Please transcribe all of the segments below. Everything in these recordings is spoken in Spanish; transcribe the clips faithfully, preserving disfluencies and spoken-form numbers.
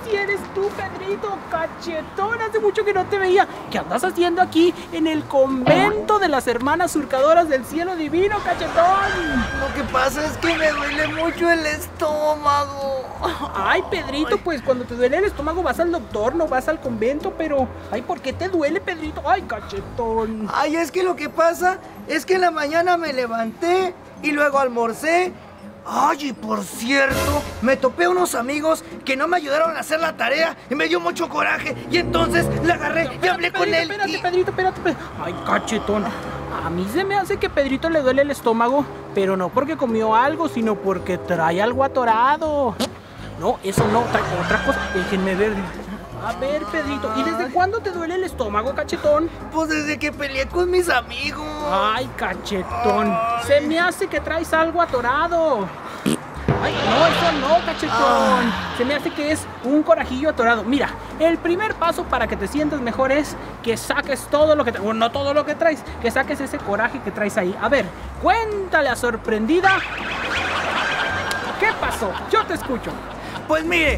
si eres tú, Pedrito, cachetón, hace mucho que no te veía. ¿Qué andas haciendo aquí en el convento de las hermanas surcadoras del cielo divino, cachetón? Lo que pasa es que me duele mucho el estómago. Ay, Pedrito, ay. Pues cuando te duele el estómago vas al doctor, no vas al convento, pero... Ay, ¿por qué te duele, Pedrito? Ay, cachetón. Ay, es que lo que pasa es que en la mañana me levanté y luego almorcé. Ay, y por cierto, me topé a unos amigos que no me ayudaron a hacer la tarea y me dio mucho coraje. Y entonces le agarré espérate, y hablé Pedrito, con él. Espérate, y... Pedrito, espérate, espérate. Ay, cachetón. A mí se me hace que Pedrito le duele el estómago, pero no porque comió algo, sino porque trae algo atorado. No, eso no, trae otra cosa. Déjenme ver. A ver, Pedrito, ¿y desde cuándo te duele el estómago, cachetón? Pues desde que peleé con mis amigos. Ay, cachetón. Ay. Se me hace que traes algo atorado. Ay, no, eso no, cachetón. Ay. Se me hace que es un corajillo atorado. Mira, el primer paso para que te sientas mejor es que saques todo lo que traes. Bueno, no todo lo que traes, que saques ese coraje que traes ahí. A ver, cuéntale a Sorprendida. ¿Qué pasó? Yo te escucho. Pues mire.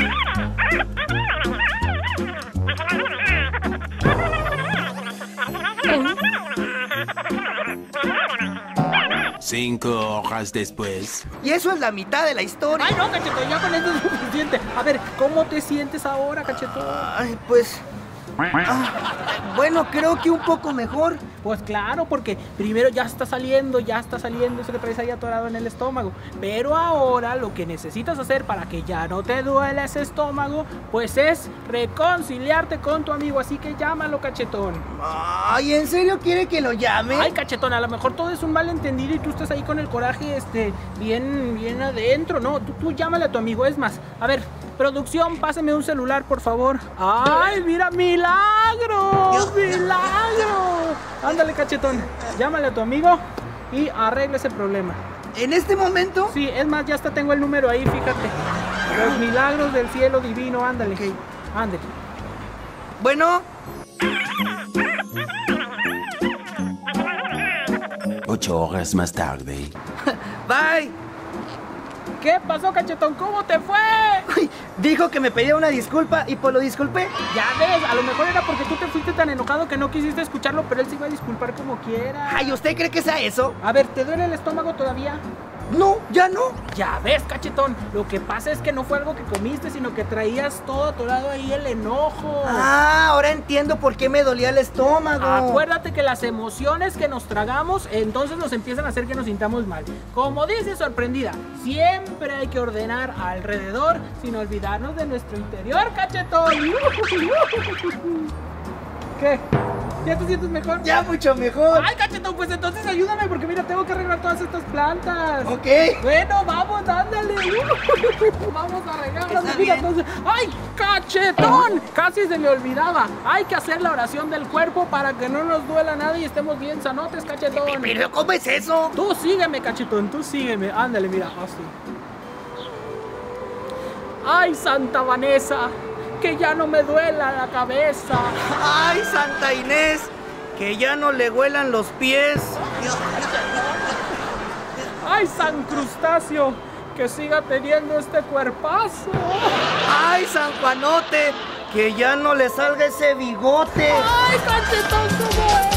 Cinco horas después. Y eso es la mitad de la historia. Ay, no, cachetón, ya con esto es suficiente. A ver, ¿cómo te sientes ahora, cachetón? Ay, pues... Ah, bueno, creo que un poco mejor. Pues claro, porque primero ya está saliendo, ya está saliendo eso que traes ahí atorado en el estómago. Pero ahora lo que necesitas hacer para que ya no te duela ese estómago, pues es reconciliarte con tu amigo. Así que llámalo, cachetón. Ay, ¿en serio quiere que lo llame? Ay, cachetón, a lo mejor todo es un malentendido y tú estás ahí con el coraje este, bien, bien adentro. No, tú, tú llámale a tu amigo. Es más, a ver, producción, pásame un celular, por favor. Ay, mira, milagro, milagro. Ándale, cachetón, llámale a tu amigo y arregla ese problema. ¿En este momento? Sí, es más, ya hasta tengo el número ahí, fíjate. Los milagros del cielo divino, ándale. Okay. Ándale. Bueno. Ocho horas más tarde. Bye. ¿Qué pasó, cachetón? ¿Cómo te fue? Ay, dijo que me pedía una disculpa y pues lo disculpé. Ya ves, a lo mejor era porque tú te fuiste tan enojado que no quisiste escucharlo, pero él se iba a disculpar como quiera. Ay, ¿usted cree que sea eso? A ver, ¿te duele el estómago todavía? No, ya no. Ya ves, cachetón, lo que pasa es que no fue algo que comiste, sino que traías todo atorado ahí el enojo. Ah, ahora entiendo por qué me dolía el estómago. Acuérdate que las emociones que nos tragamos, entonces nos empiezan a hacer que nos sintamos mal. Como dice Sorprendida, siempre hay que ordenar alrededor sin olvidarnos de nuestro interior, cachetón. ¿Qué? ¿Ya te sientes mejor? Ya mucho mejor. Ay, cachetón, pues entonces ayúdame porque mira, tengo que arreglar todas estas plantas. Ok. Bueno, vamos, ándale. Vamos a arreglarlas. Mira, entonces... ¡Ay, cachetón! Casi se me olvidaba. Hay que hacer la oración del cuerpo para que no nos duela nada y estemos bien sanotes, cachetón. ¿Pero cómo es eso? Tú sígueme, cachetón, tú sígueme. Ándale, mira, así. ¡Ay, Santa Vanessa! Que ya no me duela la cabeza. Ay, Santa Inés, que ya no le huelan los pies. Ay, San Crustáceo, que siga teniendo este cuerpazo. Ay, San Juanote, que ya no le salga ese bigote. Ay, cachetón, ¿cómo es?